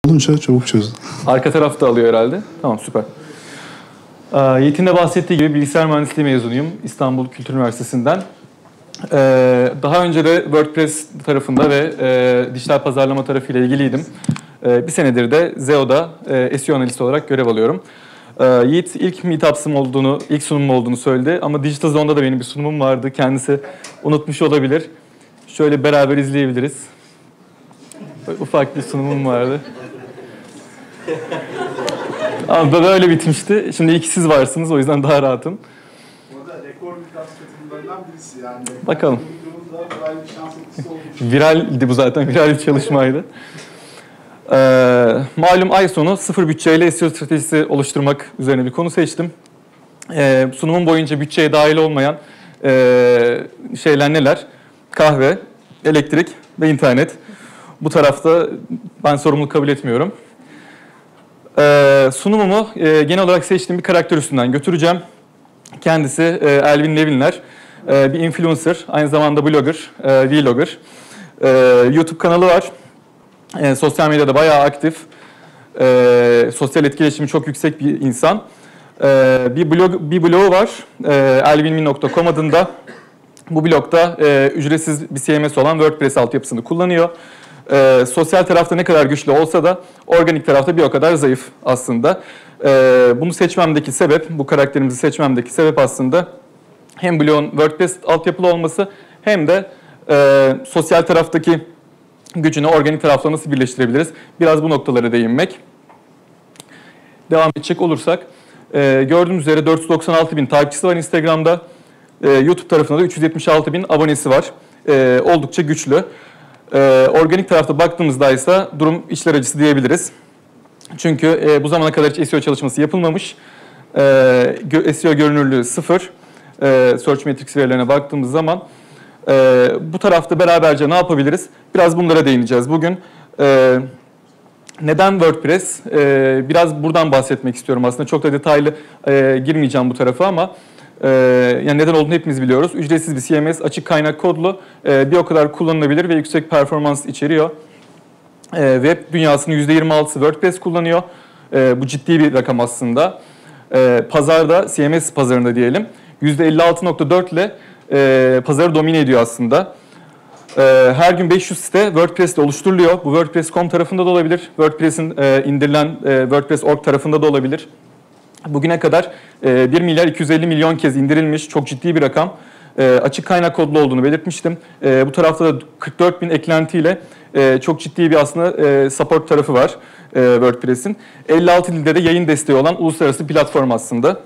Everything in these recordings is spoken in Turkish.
olunca çabuk çözdüm. Arka tarafta alıyor herhalde. Tamam, süper. Yiğit'in de bahsettiği gibi bilgisayar mühendisliği mezunuyum İstanbul Kültür Üniversitesi'nden. Daha önce de WordPress tarafında ve dijital pazarlama tarafıyla ilgiliydim. Bir senedir de Zeo'da SEO analisti olarak görev alıyorum. Yiğit ilk meetup'ım olduğunu, ilk sunumum olduğunu söyledi ama Digital Zone'da da benim bir sunumum vardı. Kendisi unutmuş olabilir. Şöyle beraber izleyebiliriz. Böyle ufak bir sunumum vardı. Ama böyle bitmişti. Şimdi iki siz varsınız, o yüzden daha rahatım. Bu arada rekor meetup katılımlarından birisi yani. Bakalım. Viraldi bu zaten, viral bir çalışmaydı. Malum ay sonu sıfır bütçeyle SEO stratejisi oluşturmak üzerine bir konu seçtim. Sunumum boyunca bütçeye dahil olmayan şeyler neler? Kahve, elektrik ve internet. Bu tarafta ben sorumluluk kabul etmiyorum. Sunumumu genel olarak seçtiğim bir karakter üstünden götüreceğim. Kendisi Elvin Levinler. Bir influencer, aynı zamanda blogger, vlogger. YouTube kanalı var. Sosyal medyada bayağı aktif. Sosyal etkileşimi çok yüksek bir insan. Bir blogu var, elvinmin.com adında. Bu blogda ücretsiz bir CMS olan WordPress altyapısını kullanıyor. Sosyal tarafta ne kadar güçlü olsa da organik tarafta bir o kadar zayıf aslında. Bunu seçmemdeki sebep, bu karakterimizi seçmemdeki sebep aslında hem blogun WordPress altyapılı olması hem de sosyal taraftaki gücünü organik tarafla nasıl birleştirebiliriz? Biraz bu noktalara değinmek. Devam edecek olursak, gördüğünüz üzere 496 bin takipçisi var Instagram'da. YouTube tarafında da 376 bin abonesi var. Oldukça güçlü. Organik tarafta baktığımızda ise durum içler acısı diyebiliriz. Çünkü bu zamana kadar hiç SEO çalışması yapılmamış. SEO görünürlüğü 0. Search Metrics verilerine baktığımız zaman bu tarafta beraberce ne yapabiliriz? Biraz bunlara değineceğiz bugün. Neden WordPress? Biraz buradan bahsetmek istiyorum aslında. Çok da detaylı girmeyeceğim bu tarafa ama yani neden olduğunu hepimiz biliyoruz. Ücretsiz bir CMS, açık kaynak kodlu, bir o kadar kullanılabilir ve yüksek performans içeriyor. Web dünyasının %26'sı WordPress kullanıyor. Bu ciddi bir rakam aslında. Pazarda, CMS pazarında diyelim, %56.4 ile pazarı domine ediyor aslında. Her gün 500 site WordPress ile oluşturuluyor. Bu WordPress.com tarafında da olabilir. WordPress'in indirilen WordPress.org tarafında da olabilir. Bugüne kadar 1 milyar 250 milyon kez indirilmiş. Çok ciddi bir rakam. Açık kaynak kodlu olduğunu belirtmiştim. Bu tarafta da 44 bin eklentiyle çok ciddi bir aslında support tarafı var WordPress'in. 56 dilde de yayın desteği olan uluslararası platform aslında.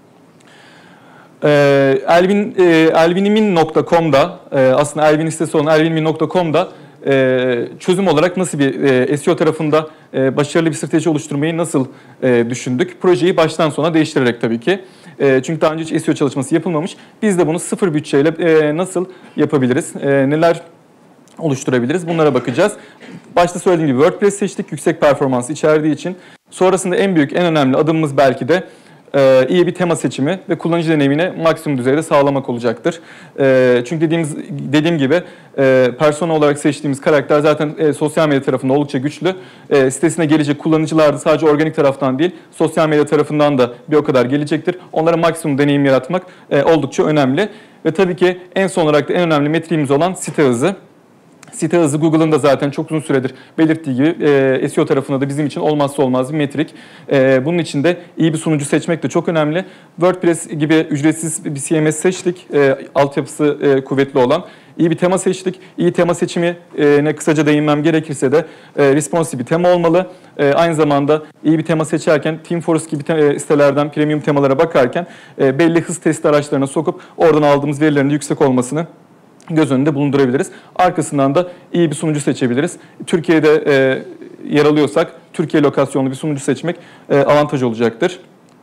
Elvinimin.com'da aslında Elvin sitesi olan elvinimin.com'da çözüm olarak nasıl bir SEO tarafında başarılı bir strateji oluşturmayı nasıl düşündük? Projeyi baştan sona değiştirerek tabii ki. Çünkü daha önce hiç SEO çalışması yapılmamış. Biz de bunu sıfır bütçeyle nasıl yapabiliriz? Neler oluşturabiliriz? Bunlara bakacağız. Başta söylediğim gibi WordPress seçtik. Yüksek performans içerdiği için. Sonrasında en büyük, en önemli adımımız belki de iyi bir tema seçimi ve kullanıcı deneyimini maksimum düzeyde sağlamak olacaktır. Çünkü dediğim gibi persona olarak seçtiğimiz karakter zaten sosyal medya tarafında oldukça güçlü. Sitesine gelecek kullanıcılar da sadece organik taraftan değil, sosyal medya tarafından da bir o kadar gelecektir. Onlara maksimum deneyim yaratmak oldukça önemli. Ve tabii ki en son olarak da en önemli metriğimiz olan site hızı. Site hızı Google'ın da zaten çok uzun süredir belirttiği gibi SEO tarafında da bizim için olmazsa olmaz bir metrik. Bunun için de iyi bir sunucu seçmek de çok önemli. WordPress gibi ücretsiz bir CMS seçtik, altyapısı kuvvetli olan. İyi bir tema seçtik. İyi tema seçimine kısaca değinmem gerekirse de responsive bir tema olmalı. Aynı zamanda iyi bir tema seçerken TeamForest gibi sitelerden premium temalara bakarken belli hız testi araçlarına sokup oradan aldığımız verilerin de yüksek olmasını göz önünde bulundurabiliriz. Arkasından da iyi bir sunucu seçebiliriz. Türkiye'de yer alıyorsak Türkiye lokasyonlu bir sunucu seçmek avantaj olacaktır.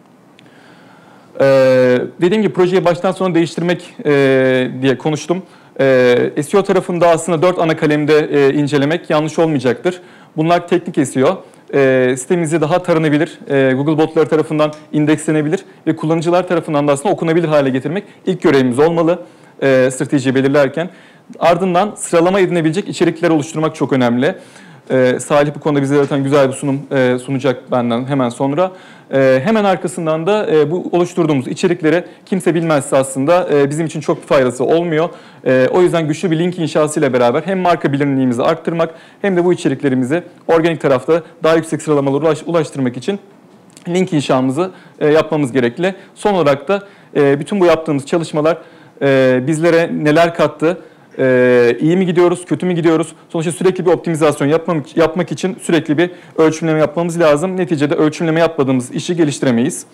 Dediğim gibi projeyi baştan sona değiştirmek diye konuştum. SEO tarafında aslında 4 ana kalemde incelemek yanlış olmayacaktır. Bunlar teknik SEO. Sitemizi daha taranabilir, Google botları tarafından indekslenebilir ve kullanıcılar tarafından da aslında okunabilir hale getirmek ilk görevimiz olmalı. Stratejiyi belirlerken. Ardından sıralama edinebilecek içerikler oluşturmak çok önemli. Salih bu konuda bize zaten güzel bir sunum sunacak benden hemen sonra. Hemen arkasından da bu oluşturduğumuz içerikleri kimse bilmezse aslında bizim için çok bir faydası olmuyor. O yüzden güçlü bir link inşası ile beraber hem marka bilinirliğimizi arttırmak hem de bu içeriklerimizi organik tarafta daha yüksek sıralamalara ulaştırmak için link inşamızı yapmamız gerekli. Son olarak da bütün bu yaptığımız çalışmalar bizlere neler kattı? İyi mi gidiyoruz, kötü mü gidiyoruz? Sonuçta sürekli bir optimizasyon yapmak için sürekli bir ölçümleme yapmamız lazım. Neticede ölçümleme yapmadığımız işi geliştiremeyiz.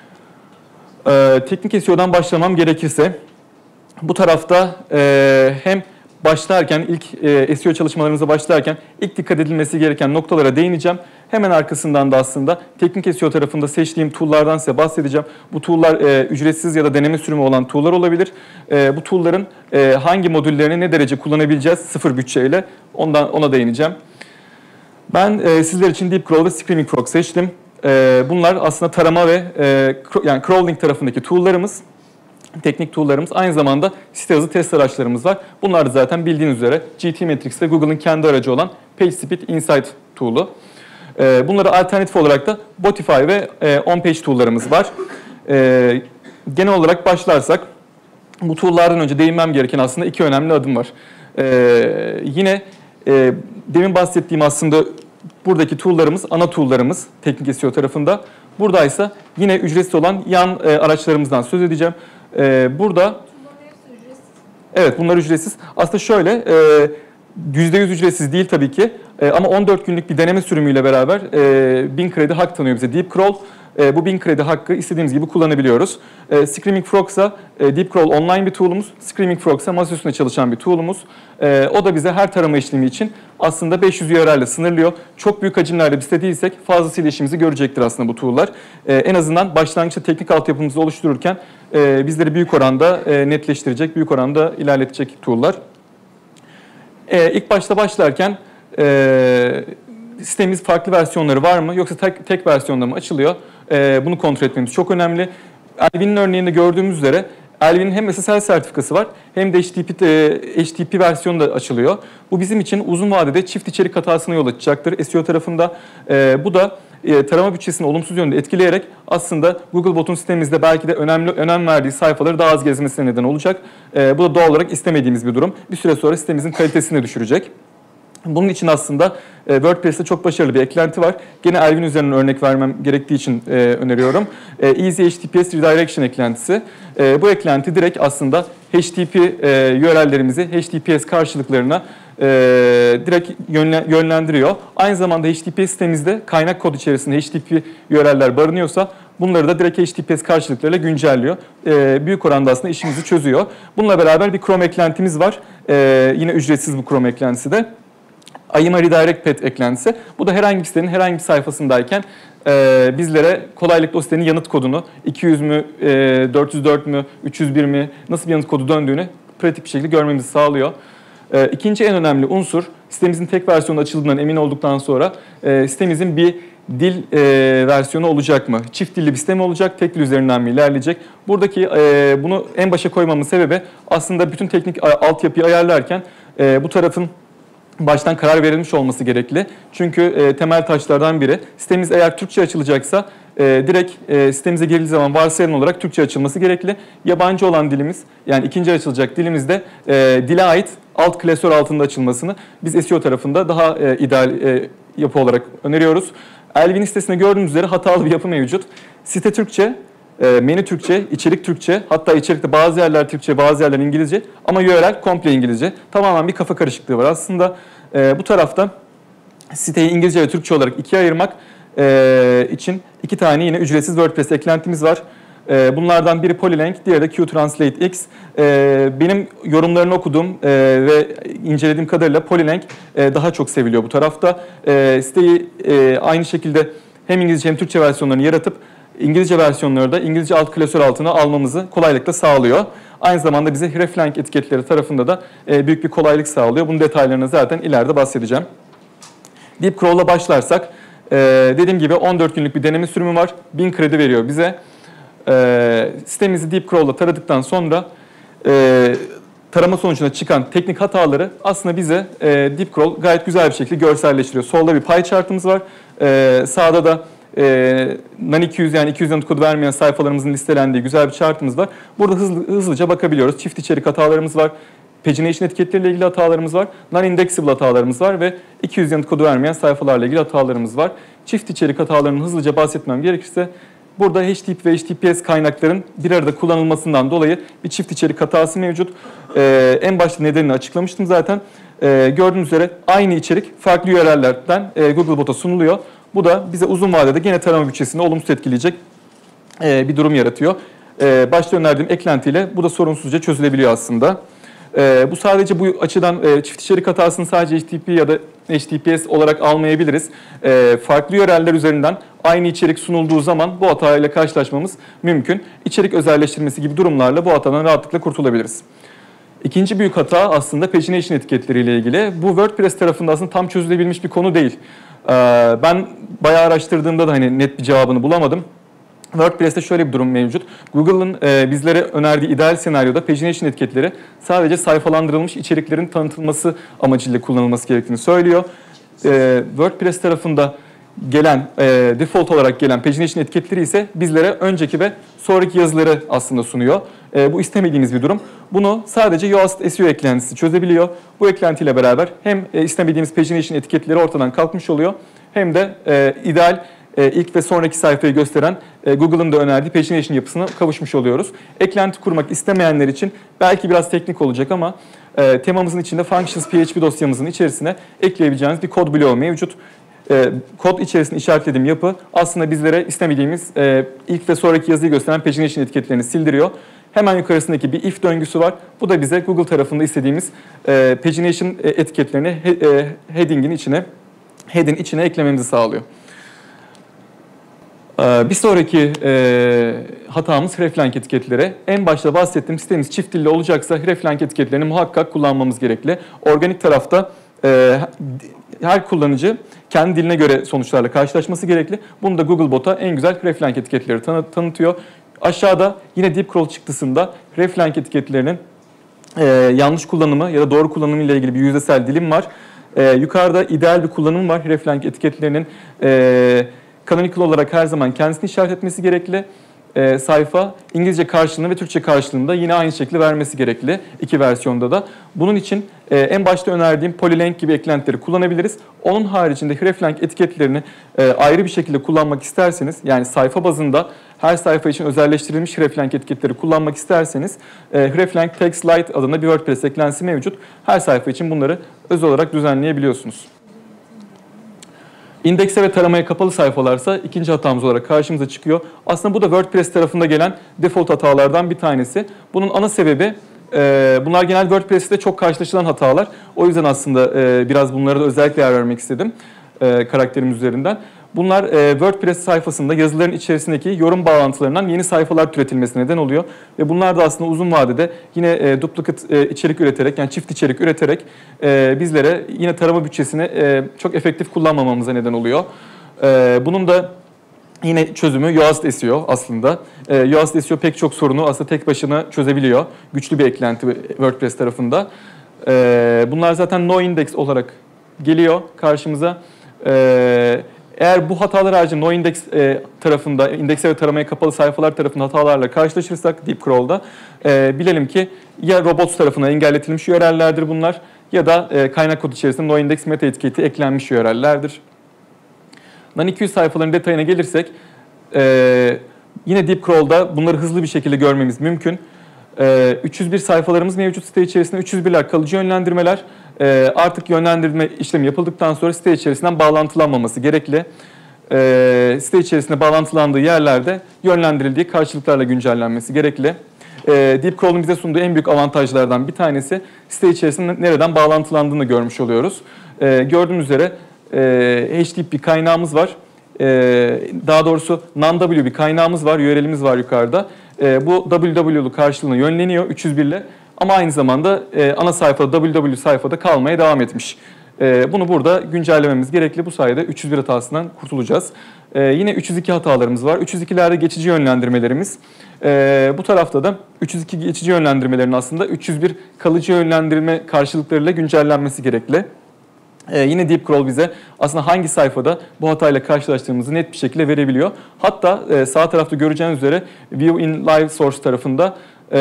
Teknik SEO'dan başlamam gerekirse, bu tarafta hem başlarken, ilk SEO çalışmalarımıza başlarken ilk dikkat edilmesi gereken noktalara değineceğim. Hemen arkasından da aslında teknik SEO tarafında seçtiğim tool'lardan size bahsedeceğim. Bu tool'lar ücretsiz ya da deneme sürümü olan tool'lar olabilir. Bu tool'ların hangi modüllerini ne derece kullanabileceğiz sıfır bütçeyle ona değineceğim. Ben sizler için Deepcrawl ve Screaming Frog seçtim. Bunlar aslında tarama ve yani crawling tarafındaki tool'larımız. Teknik tool'larımız. Aynı zamanda site hızı test araçlarımız var. Bunlar da zaten bildiğiniz üzere GTmetrix ve Google'ın kendi aracı olan PageSpeed Insight tool'u. Bunlara alternatif olarak da Botify ve OnPage tool'larımız var. Genel olarak başlarsak bu tool'lardan önce değinmem gereken aslında iki önemli adım var. Yine demin bahsettiğim aslında buradaki tool'larımız ana tool'larımız teknik SEO tarafında. Buradaysa yine ücretsiz olan yan araçlarımızdan söz edeceğim. Burada evet bunlar ücretsiz. Aslında şöyle %100 ücretsiz değil tabii ki ama 14 günlük bir deneme sürümüyle beraber 1000 kredi hak tanıyor bize Deepcrawl. Bu 1000 kredi hakkı istediğimiz gibi kullanabiliyoruz. Screaming Frog ise Deepcrawl online bir tool'umuz. Screaming Frog ise masa üstünde çalışan bir tool'umuz. O da bize her tarama işlemi için aslında 500 URL ile sınırlıyor. Çok büyük hacimlerde bir site değilsek fazlasıyla işimizi görecektir aslında bu tool'lar. En azından başlangıçta teknik altyapımızı oluştururken bizleri büyük oranda netleştirecek, büyük oranda ilerletecek tool'lar. İlk başta başlarken sitemiz farklı versiyonları var mı yoksa tek versiyonda mı açılıyor? Bunu kontrol etmemiz çok önemli. Elvin'in örneğinde gördüğümüz üzere Elvin'in hem SSL sertifikası var hem de HTTP versiyonu da açılıyor. Bu bizim için uzun vadede çift içerik hatasına yol açacaktır SEO tarafında. Bu da tarama bütçesini olumsuz yönde etkileyerek aslında Googlebot'un sitemizde belki de önem verdiği sayfaları daha az gezmesine neden olacak. Bu da doğal olarak istemediğimiz bir durum. Bir süre sonra sitemizin kalitesini düşürecek. Bunun için aslında WordPress'te çok başarılı bir eklenti var. Gene Elvin üzerinden örnek vermem gerektiği için öneriyorum. Easy HTTPS Redirection eklentisi. Bu eklenti direkt aslında HTTP URL'lerimizi HTTPS karşılıklarına direkt yönlendiriyor. Aynı zamanda HTTPS sitemizde kaynak kod içerisinde HTTP URL'ler barınıyorsa bunları da direkt HTTPS karşılıklarıyla güncelliyor. Büyük oranda aslında işimizi çözüyor. Bununla beraber bir Chrome eklentimiz var. Yine ücretsiz bu Chrome eklentisi de. IMA Redirect Path eklentisi. Bu da herhangi bir sitenin herhangi bir sayfasındayken bizlere kolaylıkla o sitenin yanıt kodunu 200 mü, 404 mü, 301 mi nasıl bir yanıt kodu döndüğünü pratik bir şekilde görmemizi sağlıyor. İkinci en önemli unsur sitemizin tek versiyonu açıldığından emin olduktan sonra sitemizin bir dil versiyonu olacak mı? Çift dilli bir site mi olacak? Tek dil üzerinden mi ilerleyecek? Buradaki bunu en başa koymamın sebebi aslında bütün teknik altyapıyı ayarlarken bu tarafın baştan karar verilmiş olması gerekli. Çünkü temel taşlardan biri sitemiz eğer Türkçe açılacaksa direkt sitemize girildiği zaman varsayılan olarak Türkçe açılması gerekli. Yabancı olan dilimiz yani ikinci açılacak dilimizde dile ait alt klasör altında açılmasını biz SEO tarafında daha ideal yapı olarak öneriyoruz. Elvin sitesinde gördüğünüz üzere hatalı bir yapı mevcut. Site Türkçe, menü Türkçe, içerik Türkçe, hatta içerikte bazı yerler Türkçe, bazı yerler İngilizce ama URL komple İngilizce. Tamamen bir kafa karışıklığı var aslında. Bu tarafta siteyi İngilizce ve Türkçe olarak ikiye ayırmak için iki tane yine ücretsiz WordPress eklentimiz var. Bunlardan biri Polylang, diğeri de QTranslate X. Benim yorumlarını okuduğum ve incelediğim kadarıyla Polylang daha çok seviliyor bu tarafta. Siteyi aynı şekilde hem İngilizce hem Türkçe versiyonlarını yaratıp İngilizce versiyonları da İngilizce alt klasör altına almamızı kolaylıkla sağlıyor. Aynı zamanda bize hreflang etiketleri tarafında da büyük bir kolaylık sağlıyor. Bunun detaylarını zaten ileride bahsedeceğim. Deepcrawl'la başlarsak, dediğim gibi 14 günlük bir deneme sürümü var. 1000 kredi veriyor bize. Sitemizi Deepcrawl'la taradıktan sonra tarama sonucunda çıkan teknik hataları aslında bize DeepCrawl gayet güzel bir şekilde görselleştiriyor. Solda bir pie chart'ımız var. Sağda da NaN 200 yani 200 yanıt kodu vermeyen sayfalarımızın listelendiği güzel bir chart'ımız var. Burada hızlıca bakabiliyoruz. Çift içerik hatalarımız var. Pagination etiketleriyle ilgili hatalarımız var. Non-indexable hatalarımız var ve 200 yanıt kodu vermeyen sayfalarla ilgili hatalarımız var. Çift içerik hatalarının hızlıca bahsetmem gerekirse burada HTTP ve HTTPS kaynakların bir arada kullanılmasından dolayı bir çift içerik hatası mevcut. En başta nedenini açıklamıştım zaten. Gördüğünüz üzere aynı içerik farklı URL'lerden Googlebot'a sunuluyor. Bu da bize uzun vadede gene tarama bütçesini olumsuz etkileyecek bir durum yaratıyor. Başta önerdiğim eklentiyle bu da sorunsuzca çözülebiliyor aslında. Bu sadece bu açıdan çift içerik hatasını sadece HTTP ya da HTTPS olarak almayabiliriz. Farklı URL'ler üzerinden aynı içerik sunulduğu zaman bu hatayla karşılaşmamız mümkün. İçerik özelleştirmesi gibi durumlarla bu hatadan rahatlıkla kurtulabiliriz. İkinci büyük hata aslında pagination etiketleriyle ilgili. Bu WordPress tarafında aslında tam çözülebilmiş bir konu değil. Ben bayağı araştırdığımda da hani net bir cevabını bulamadım. WordPress'te şöyle bir durum mevcut. Google'ın bizlere önerdiği ideal senaryoda pagination etiketleri sadece sayfalandırılmış içeriklerin tanıtılması amacıyla kullanılması gerektiğini söylüyor. WordPress tarafında gelen, default olarak gelen pagination etiketleri ise bizlere önceki ve sonraki yazıları aslında sunuyor. Bu istemediğimiz bir durum. Bunu sadece Yoast SEO eklentisi çözebiliyor. Bu eklentiyle beraber hem istemediğimiz pagination etiketleri ortadan kalkmış oluyor hem de ideal ilk ve sonraki sayfayı gösteren Google'ın da önerdiği pagination yapısına kavuşmuş oluyoruz. Eklenti kurmak istemeyenler için belki biraz teknik olacak ama temamızın içinde functions PHP dosyamızın içerisine ekleyebileceğiniz bir kod bloğu mevcut. Kod içerisinde işaretlediğim yapı aslında bizlere istemediğimiz ilk ve sonraki yazıyı gösteren pagination etiketlerini sildiriyor. Hemen yukarısındaki bir if döngüsü var. Bu da bize Google tarafında istediğimiz pagination etiketlerini head'in içine eklememizi sağlıyor. Bir sonraki hatamız hreflang etiketleri. En başta bahsettiğim sitemiz çift dilli olacaksa hreflang etiketlerini muhakkak kullanmamız gerekli. Organik tarafta her kullanıcı kendi diline göre sonuçlarla karşılaşması gerekli. Bunu da Googlebot'a en güzel hreflang etiketleri tanıtıyor. Aşağıda yine DeepCrawl çıktısında hreflang etiketlerinin yanlış kullanımı ya da doğru kullanımı ile ilgili bir yüzdesel dilim var. Yukarıda ideal bir kullanım var. Hreflang etiketlerinin canonical olarak her zaman kendisini işaret etmesi gerekli. Sayfa İngilizce karşılığını ve Türkçe karşılığını da yine aynı şekilde vermesi gerekli. İki versiyonda da. Bunun için en başta önerdiğim polylenk gibi eklentileri kullanabiliriz. Onun haricinde hreflang etiketlerini ayrı bir şekilde kullanmak isterseniz, yani sayfa bazında her sayfa için özelleştirilmiş hreflang etiketleri kullanmak isterseniz hreflang text lite adında bir WordPress eklentisi mevcut. Her sayfa için bunları özel olarak düzenleyebiliyorsunuz. İndekse ve taramaya kapalı sayfalarsa ikinci hatamız olarak karşımıza çıkıyor. Aslında bu da WordPress tarafında gelen default hatalardan bir tanesi. Bunun ana sebebi, bunlar genel WordPress'te çok karşılaşılan hatalar. O yüzden aslında biraz bunlara da özellikle yer vermek istedim karakterimiz üzerinden. Bunlar WordPress sayfasında yazıların içerisindeki yorum bağlantılarından yeni sayfalar türetilmesine neden oluyor. Ve bunlar da aslında uzun vadede yine duplicate içerik üreterek, yani çift içerik üreterek bizlere yine tarama bütçesini çok efektif kullanmamamıza neden oluyor. Bunun da yine çözümü Yoast SEO aslında. Yoast SEO pek çok sorunu aslında tek başına çözebiliyor. Güçlü bir eklenti WordPress tarafında. Bunlar zaten no index olarak geliyor karşımıza. Eğer bu hatalar harici noindex tarafında, indekse ve taramaya kapalı sayfalar tarafında hatalarla karşılaşırsak DeepCrawl'da bilelim ki ya robots tarafından engelletilmiş URL'lerdir bunlar ya da kaynak kod içerisinde noindex meta etiketi eklenmiş URL'lerdir. NaN 200 sayfaların detayına gelirsek yine DeepCrawl'da bunları hızlı bir şekilde görmemiz mümkün. 301 sayfalarımız mevcut site içerisinde. 301'ler kalıcı yönlendirmeler. Artık yönlendirme işlemi yapıldıktan sonra site içerisinden bağlantılanmaması gerekli. Site içerisinde bağlantılandığı yerlerde yönlendirildiği karşılıklarla güncellenmesi gerekli. DeepCrawl'un bize sunduğu en büyük avantajlardan bir tanesi site içerisinde nereden bağlantılandığını görmüş oluyoruz. Gördüğünüz üzere HTTP bir kaynağımız var. Daha doğrusu non-W bir kaynağımız var, URL'imiz var yukarıda. Bu www karşılığına yönleniyor 301 ile ama aynı zamanda ana sayfada www sayfada kalmaya devam etmiş. Bunu burada güncellememiz gerekli. Bu sayede 301 hatasından kurtulacağız. Yine 302 hatalarımız var. 302'lerde geçici yönlendirmelerimiz. Bu tarafta da 302 geçici yönlendirmelerin aslında 301 kalıcı yönlendirme karşılıklarıyla güncellenmesi gerekli. Yine DeepCrawl bize aslında hangi sayfada bu hatayla karşılaştığımızı net bir şekilde verebiliyor. Hatta sağ tarafta göreceğiniz üzere View in Live Source tarafında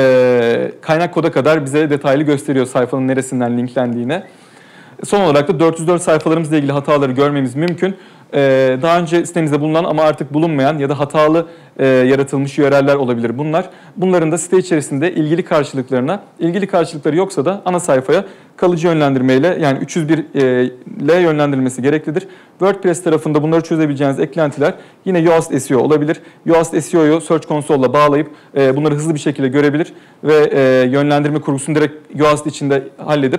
kaynak koda kadar bize detaylı gösteriyor sayfanın neresinden linklendiğini. Son olarak da 404 sayfalarımızla ilgili hataları görmemiz mümkün. Daha önce sitemizde bulunan ama artık bulunmayan ya da hatalı yaratılmış URL'ler olabilir bunlar. Bunların da site içerisinde ilgili karşılıkları yoksa da ana sayfaya kalıcı yönlendirmeyle yani 301 ile yönlendirilmesi gereklidir. WordPress tarafında bunları çözebileceğiniz eklentiler yine Yoast SEO olabilir. Yoast SEO'yu Search Console'la bağlayıp bunları hızlı bir şekilde görebilir ve yönlendirme kurgusunu direkt Yoast içinde halledip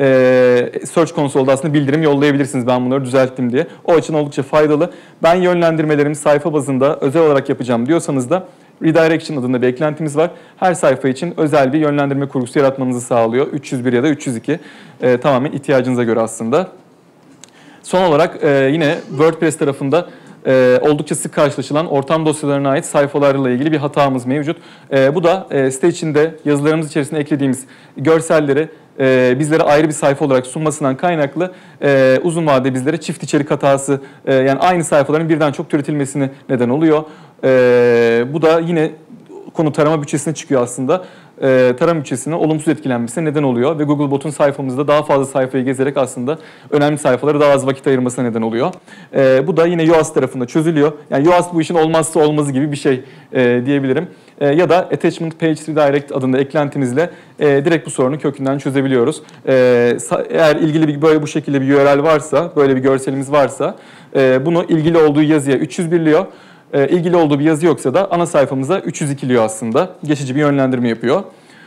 Search Console'da aslında bildirim yollayabilirsiniz ben bunları düzelttim diye. O açıdan oldukça faydalı. Ben yönlendirmelerimi sayfa bazında özel olarak yapacağım diyorsanız da Redirection adında bir eklentimiz var. Her sayfa için özel bir yönlendirme kurgusu yaratmanızı sağlıyor. 301 ya da 302 tamamen ihtiyacınıza göre aslında. Son olarak yine WordPress tarafında oldukça sık karşılaşılan ortam dosyalarına ait sayfalarla ilgili bir hatamız mevcut. Bu da site içinde yazılarımız içerisinde eklediğimiz görselleri bizlere ayrı bir sayfa olarak sunmasından kaynaklı uzun vadede bizlere çift içerik hatası yani aynı sayfaların birden çok türetilmesine neden oluyor. Bu da yine konu tarama bütçesine çıkıyor aslında. Tarama bütçesine olumsuz etkilenmesine neden oluyor ve Googlebot'un sayfamızda daha fazla sayfayı gezerek aslında önemli sayfalara daha az vakit ayırmasına neden oluyor. Bu da yine Yoast tarafında çözülüyor. Yani Yoast bu işin olmazsa olmazı gibi bir şey diyebilirim. Ya da Attachment Page Redirect adında eklentimizle direkt bu sorunu kökünden çözebiliyoruz. Eğer ilgili böyle bu şekilde bir URL varsa, böyle bir görselimiz varsa bunu ilgili olduğu yazıya 301'liyor. İlgili olduğu bir yazı yoksa da ana sayfamıza 302'liyor aslında. Geçici bir yönlendirme yapıyor.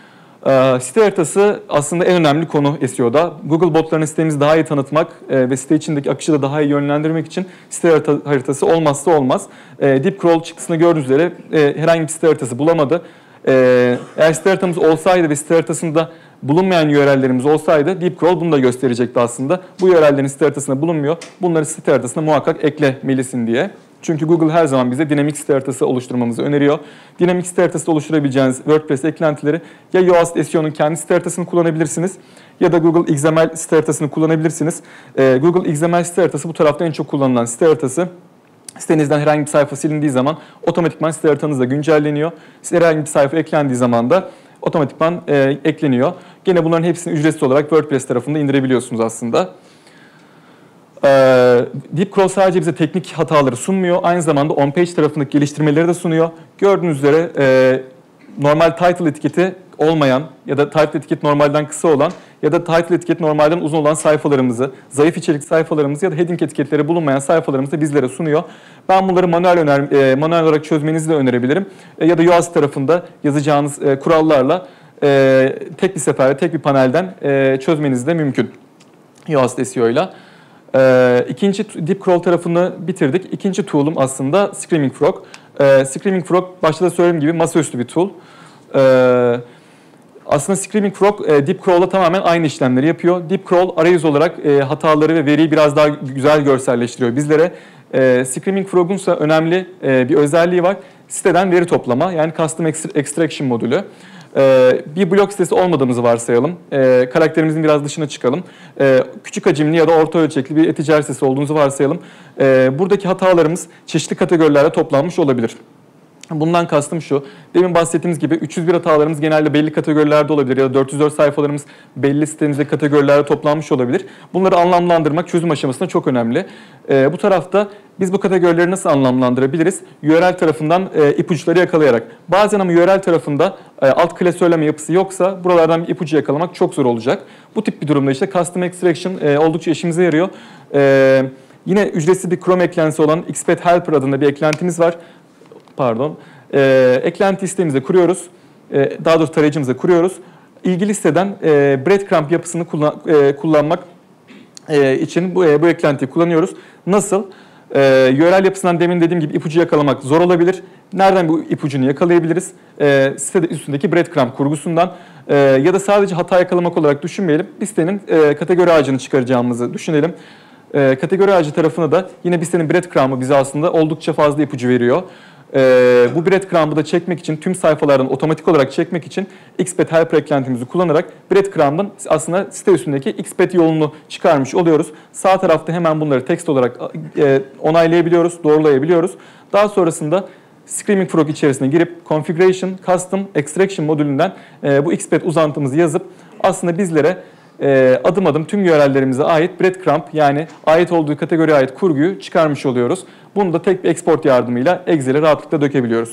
Site haritası aslında en önemli konu SEO'da. Google botlarını sitemizi daha iyi tanıtmak ve site içindeki akışı da daha iyi yönlendirmek için site haritası olmazsa olmaz. DeepCrawl çıktısını gördüğünüz üzere herhangi bir site haritası bulamadı. Eğer site haritamız olsaydı ve site haritasında bulunmayan URL'lerimiz olsaydı DeepCrawl bunu da gösterecekti aslında. Bu URL'lerin site haritasında bulunmuyor. Bunları site haritasına muhakkak eklemelisin diye. Çünkü Google her zaman bize dinamik site haritası oluşturmamızı öneriyor. Dinamik site haritası oluşturabileceğiniz WordPress eklentileri ya Yoast SEO'nun kendi site haritasını kullanabilirsiniz ya da Google XML site haritasını kullanabilirsiniz. Google XML site haritası bu tarafta en çok kullanılan site haritası. Sitenizden herhangi bir sayfa silindiği zaman otomatikman site haritanız da güncelleniyor. Herhangi bir sayfa eklendiği zaman da otomatikman ekleniyor. Gene bunların hepsini ücretsiz olarak WordPress tarafında indirebiliyorsunuz aslında. DeepCrawl sadece bize teknik hataları sunmuyor. Aynı zamanda on-page tarafındaki geliştirmeleri de sunuyor. Gördüğünüz üzere normal title etiketi olmayan ya da title etiket normalden kısa olan ya da title etiket normalden uzun olan sayfalarımızı, zayıf içerik sayfalarımızı ya da heading etiketleri bulunmayan sayfalarımızı da bizlere sunuyor. Ben bunları manuel olarak çözmenizi de önerebilirim. Ya da Yoast tarafında yazacağınız kurallarla tek bir seferde, tek bir panelden çözmeniz de mümkün Yoast SEO'yla. İkinci DeepCrawl tarafını bitirdik. İkinci tool'um aslında Screaming Frog. Screaming Frog başta da söylediğim gibi masaüstü bir tool. Aslında Screaming Frog DeepCrawl'la tamamen aynı işlemleri yapıyor. DeepCrawl arayüz olarak hataları ve veriyi biraz daha güzel görselleştiriyor bizlere. Screaming Frog'un ise önemli bir özelliği var. Siteden veri toplama yani Custom Extraction modülü. Bir blog sitesi olmadığımızı varsayalım. Karakterimizin biraz dışına çıkalım. Küçük hacimli ya da orta ölçekli bir e-ticaret sitesi olduğunuzu varsayalım. Buradaki hatalarımız çeşitli kategorilerde toplanmış olabilir. Bundan kastım şu, demin bahsettiğimiz gibi 301 hatalarımız genelde belli kategorilerde olabilir ya da 404 sayfalarımız belli sitemizde kategorilerde toplanmış olabilir. Bunları anlamlandırmak çözüm aşamasında çok önemli. Bu tarafta biz bu kategorileri nasıl anlamlandırabiliriz? URL tarafından ipuçları yakalayarak. Bazen ama URL tarafında alt klasörleme yapısı yoksa buralardan bir ipucu yakalamak çok zor olacak. Bu tip bir durumda işte Custom Extraction oldukça işimize yarıyor. Yine ücretsiz bir Chrome eklentisi olan Xpath Helper adında bir eklentimiz var. Eklenti sitemize kuruyoruz. Daha doğrusu tarayıcımıza kuruyoruz. İlgili siteden breadcrumb yapısını kullanmak için bu eklentiyi kullanıyoruz. Nasıl? URL yapısından demin dediğim gibi ipucu yakalamak zor olabilir. Nereden bu ipucunu yakalayabiliriz? Sitede üstündeki breadcrumb kurgusundan ya da sadece hata yakalamak olarak düşünmeyelim. Bir sitenin kategori ağacını çıkaracağımızı düşünelim. Kategori ağacı tarafına da yine bir sitenin breadcrumb'ı bize aslında oldukça fazla ipucu veriyor. Bu breadcrumb'ı da çekmek için, tüm sayfalardan otomatik olarak çekmek için xpath helper eklentimizi kullanarak breadcrumb'ın aslında site üstündeki xpath yolunu çıkarmış oluyoruz. Sağ tarafta hemen bunları text olarak onaylayabiliyoruz, doğrulayabiliyoruz. Daha sonrasında Screaming Frog içerisine girip Configuration, Custom, Extraction modülünden bu xpath uzantımızı yazıp aslında bizlere adım adım tüm URL'lerimize ait breadcrumb yani ait olduğu kategoriye ait kurguyu çıkarmış oluyoruz. Bunu da tek bir export yardımıyla Excel'e rahatlıkla dökebiliyoruz.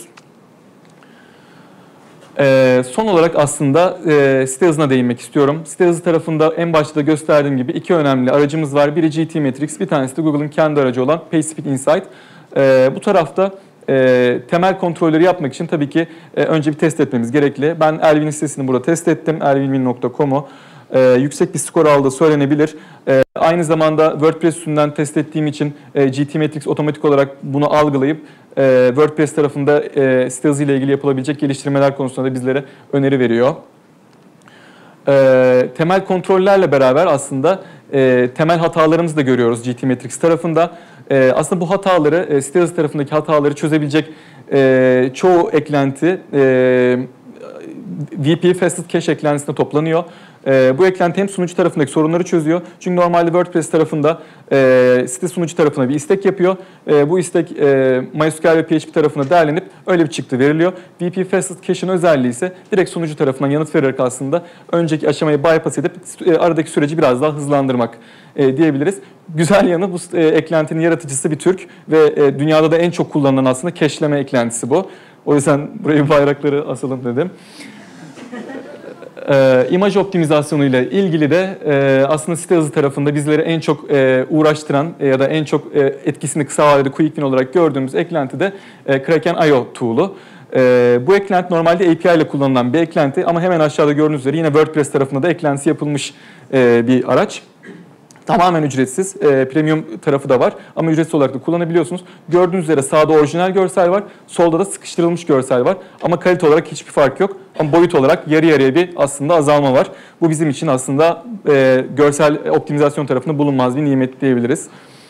Son olarak aslında site hızına değinmek istiyorum. Site hızı tarafında en başta da gösterdiğim gibi iki önemli aracımız var. Biri GTmetrix, bir tanesi de Google'ın kendi aracı olan PageSpeed Insight. Bu tarafta temel kontrolleri yapmak için tabii ki önce bir test etmemiz gerekli. Ben Elvin'in sitesini burada test ettim. elvinmin.com'u. Yüksek bir skor aldığı söylenebilir. Aynı zamanda WordPress üstünden test ettiğim için GTmetrix otomatik olarak bunu algılayıp WordPress tarafında site hızı ile ilgili yapılabilecek geliştirmeler konusunda da bizlere öneri veriyor. Temel kontrollerle beraber aslında temel hatalarımızı da görüyoruz GTmetrix tarafında. Aslında bu hataları, site hızı tarafındaki hataları çözebilecek çoğu eklenti VP Fastest Cache eklentisinde toplanıyor. Bu eklenti hem sunucu tarafındaki sorunları çözüyor. Çünkü normalde WordPress tarafında site sunucu tarafına bir istek yapıyor. Bu istek MySQL ve PHP tarafına değerlenip öyle bir çıktı veriliyor. VP Fastest Cache'in özelliği ise direkt sunucu tarafından yanıt vererek aslında önceki aşamayı bypass edip aradaki süreci biraz daha hızlandırmak diyebiliriz. Güzel yanı bu eklentinin yaratıcısı bir Türk ve dünyada da en çok kullanılan aslında cache'leme eklentisi bu. O yüzden buraya bayrakları asalım dedim. İmaj optimizasyonu ile ilgili de aslında site hızı tarafında bizleri en çok uğraştıran ya da en çok etkisini kısa vadede quick win olarak gördüğümüz eklenti de Kraken.io tool'u. Bu eklenti normalde API ile kullanılan bir eklenti ama hemen aşağıda gördüğünüz üzere yine WordPress tarafında da eklentisi yapılmış bir araç. Tamamen ücretsiz, premium tarafı da var ama ücretsiz olarak da kullanabiliyorsunuz. Gördüğünüz üzere sağda orijinal görsel var, solda da sıkıştırılmış görsel var. Ama kalite olarak hiçbir fark yok. Ama boyut olarak yarı yarıya bir aslında azalma var. Bu bizim için aslında görsel optimizasyon tarafında bulunmaz bir nimet diyebiliriz.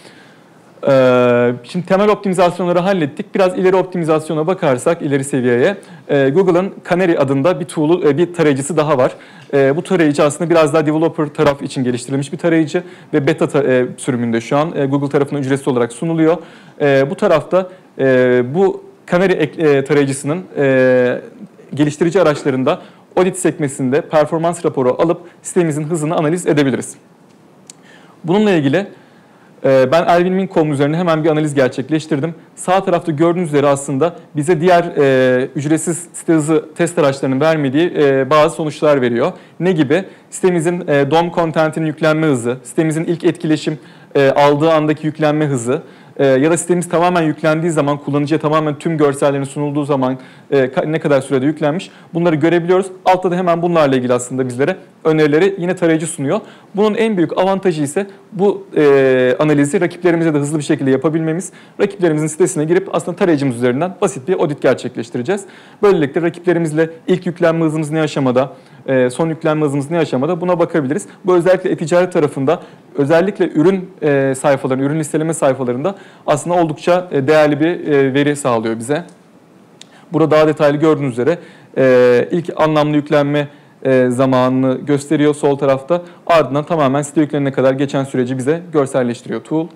Şimdi temel optimizasyonları hallettik. Biraz ileri optimizasyona bakarsak, ileri seviyeye, Google'ın Canary adında bir tool'u, bir tarayıcısı daha var. Bu tarayıcı aslında biraz daha developer taraf için geliştirilmiş bir tarayıcı ve beta sürümünde şu an Google tarafından ücretsiz olarak sunuluyor. Bu tarafta bu Canary tarayıcısının geliştirici araçlarında audit sekmesinde performans raporu alıp sitemizin hızını analiz edebiliriz. Bununla ilgili ben elvinmin.com üzerine hemen bir analiz gerçekleştirdim. Sağ tarafta gördüğünüz üzere aslında bize diğer ücretsiz site hızı test araçlarının vermediği bazı sonuçlar veriyor. Ne gibi? Sitemizin DOM content'inin yüklenme hızı, sitemizin ilk etkileşim aldığı andaki yüklenme hızı ya da sitemiz tamamen yüklendiği zaman, kullanıcıya tamamen tüm görsellerin sunulduğu zaman ne kadar sürede yüklenmiş bunları görebiliyoruz. Altta da hemen bunlarla ilgili aslında bizlere önerileri yine tarayıcı sunuyor. Bunun en büyük avantajı ise bu analizi rakiplerimize de hızlı bir şekilde yapabilmemiz. Rakiplerimizin sitesine girip aslında tarayıcımız üzerinden basit bir audit gerçekleştireceğiz. Böylelikle rakiplerimizle ilk yüklenme hızımız ne aşamada, son yüklenme hızımız ne aşamada buna bakabiliriz. Bu özellikle e-ticaret tarafında, özellikle ürün sayfalarında, ürün listeleme sayfalarında aslında oldukça değerli bir veri sağlıyor bize. Burada daha detaylı gördüğünüz üzere ilk anlamlı yüklenme zamanını gösteriyor sol tarafta. Ardından tamamen site yüklenene kadar geçen süreci bize görselleştiriyor tool.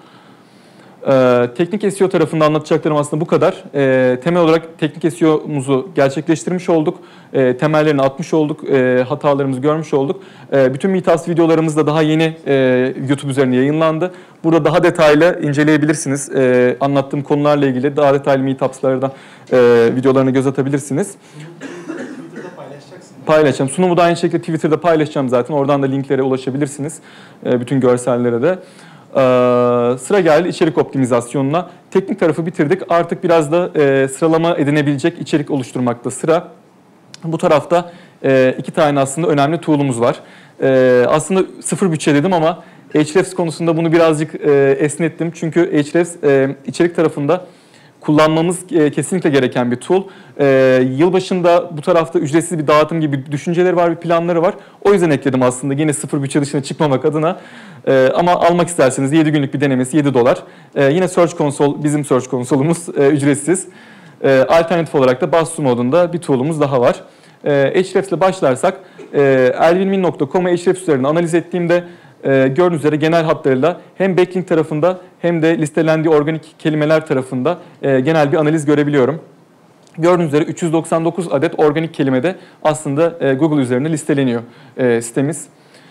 Teknik SEO tarafında anlatacaklarım aslında bu kadar. Temel olarak teknik SEO'muzu gerçekleştirmiş olduk. Temellerini atmış olduk. Hatalarımızı görmüş olduk. Bütün Meetups videolarımız da daha yeni YouTube üzerine yayınlandı. Burada daha detaylı inceleyebilirsiniz. Anlattığım konularla ilgili daha detaylı Meetups'larda videolarını göz atabilirsiniz. Twitter'da paylaşacaksın. Paylaşacağım. Sunumu da aynı şekilde Twitter'da paylaşacağım zaten. Oradan da linklere ulaşabilirsiniz. Bütün görsellere de. Sıra geldi içerik optimizasyonuna. Teknik tarafı bitirdik. Artık biraz da sıralama edinebilecek içerik oluşturmakta sıra. Bu tarafta iki tane aslında önemli tool'umuz var. Aslında sıfır bütçe dedim ama Ahrefs konusunda bunu birazcık esnettim. Çünkü Ahrefs içerik tarafında kullanmamız kesinlikle gereken bir tool. Yılbaşında bu tarafta ücretsiz bir dağıtım gibi düşünceleri var, bir planları var. O yüzden ekledim aslında yine sıfır bütçe dışına çıkmamak adına. Ama almak isterseniz 7 günlük bir denemesi $7. Yine Search Console, bizim Search Console'umuz ücretsiz. Alternatif olarak da Basu modunda bir tool'umuz daha var. Ahrefs ile başlarsak elvinmin.com'u Ahrefs üzerine analiz ettiğimde gördüğünüz üzere genel hatlarıyla hem backlink tarafında hem de listelendiği organik kelimeler tarafında genel bir analiz görebiliyorum. Gördüğünüz üzere 399 adet organik kelimede aslında Google üzerinde listeleniyor sitemiz.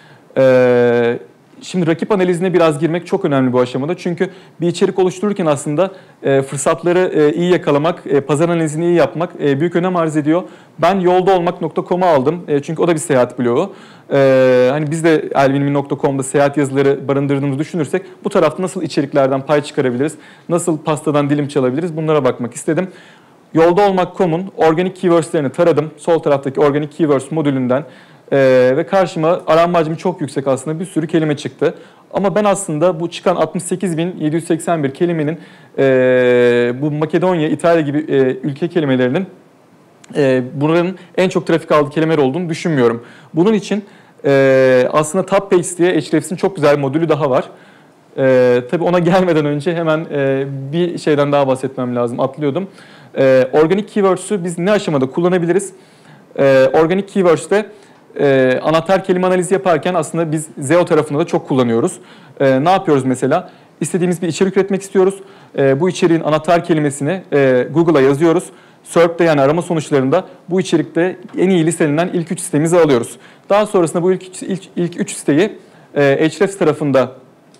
Şimdi rakip analizine biraz girmek çok önemli bu aşamada. Çünkü bir içerik oluştururken aslında fırsatları iyi yakalamak, pazar analizini iyi yapmak büyük önem arz ediyor. Ben yoldaolmak.com'u aldım. Çünkü o da bir seyahat bloğu. Hani biz de elvinmin.com'da seyahat yazıları barındırdığımızı düşünürsek bu tarafta nasıl içeriklerden pay çıkarabiliriz, nasıl pastadan dilim çalabiliriz bunlara bakmak istedim. Yoldaolmak.com'un organik keywords'lerini taradım. Sol taraftaki organik keywords modülünden. Ve karşıma aranma hacmi çok yüksek aslında bir sürü kelime çıktı. Ama ben aslında bu çıkan 68.781 kelimenin bu Makedonya, İtalya gibi ülke kelimelerinin bunların en çok trafik aldığı kelimeler olduğunu düşünmüyorum. Bunun için aslında Top Pages diye Ahrefs'in çok güzel bir modülü daha var. Tabii ona gelmeden önce hemen bir şeyden daha bahsetmem lazım, atlıyordum. Organik keywords'ü biz ne aşamada kullanabiliriz? Organik keywords'te anahtar kelime analizi yaparken aslında biz SEO tarafında da çok kullanıyoruz. Ne yapıyoruz mesela? İstediğimiz bir içerik üretmek istiyoruz. Bu içeriğin anahtar kelimesini Google'a yazıyoruz. SERP'te yani arama sonuçlarında bu içerikte en iyi listelenen ilk 3 sitemizi alıyoruz. Daha sonrasında bu ilk 3 siteyi Ahrefs tarafında